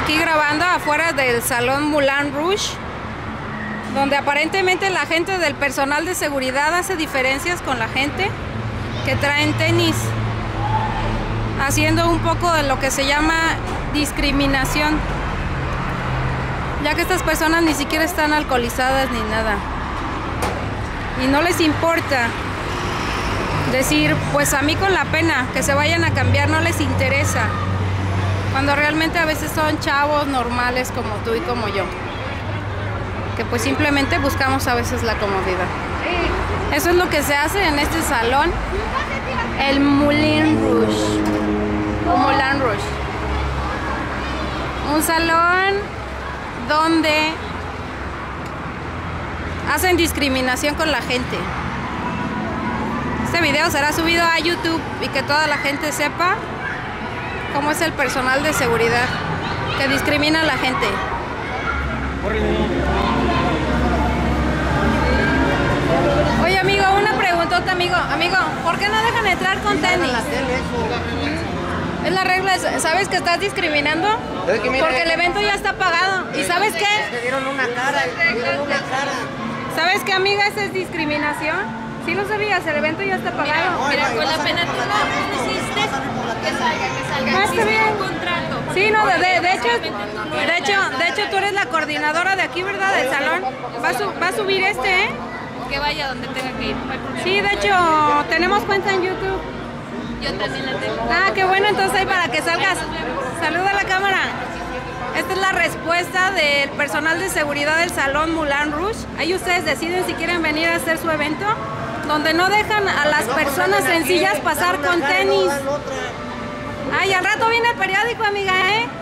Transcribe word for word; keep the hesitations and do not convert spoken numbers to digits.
aquí grabando afuera del Salón Moulin Rouge, donde aparentemente la gente del personal de seguridad hace diferencias con la gente que traen tenis, haciendo un poco de lo que se llama discriminación, ya que estas personas ni siquiera están alcoholizadas ni nada, y no les importa decir, pues a mí con la pena que se vayan a cambiar, no les interesa, cuando realmente a veces son chavos normales como tú y como yo, que pues simplemente buscamos a veces la comodidad. Eso es lo que se hace en este salón, el Moulin Rouge, o Moulin Rouge, un salón donde hacen discriminación con la gente. Este video será subido a YouTube y que toda la gente sepa cómo es el personal de seguridad que discrimina a la gente. Oye, amigo, una preguntota, amigo. Amigo, ¿por qué no dejan entrar con tenis? Es la regla, ¿sabes que estás discriminando? Porque el evento ya está pagado. ¿Y sabes qué? ¿Sabes qué, amiga? Esa es discriminación. Sí lo sabías, el evento ya está pagado. Mira, con la pena tú no hiciste que salga, que salga. Ah, está bien. Un contrato. Sí, no, de, de, de hecho, de hecho, de hecho tú eres la coordinadora de aquí, ¿verdad? Del salón. Va a, su, va a subir este, ¿eh? Que vaya donde tenga que ir. Sí, de hecho, tenemos cuenta en YouTube. Yo también la tengo. Ah, qué bueno, entonces ahí para que salgas. Saluda a la cámara. Esta es la respuesta del personal de seguridad del Salón Moulin Rouge. Ahí ustedes deciden si quieren venir a hacer su evento, donde no dejan a las personas sencillas pasar con tenis. Ay, al rato viene el periódico, amiga, ¿eh?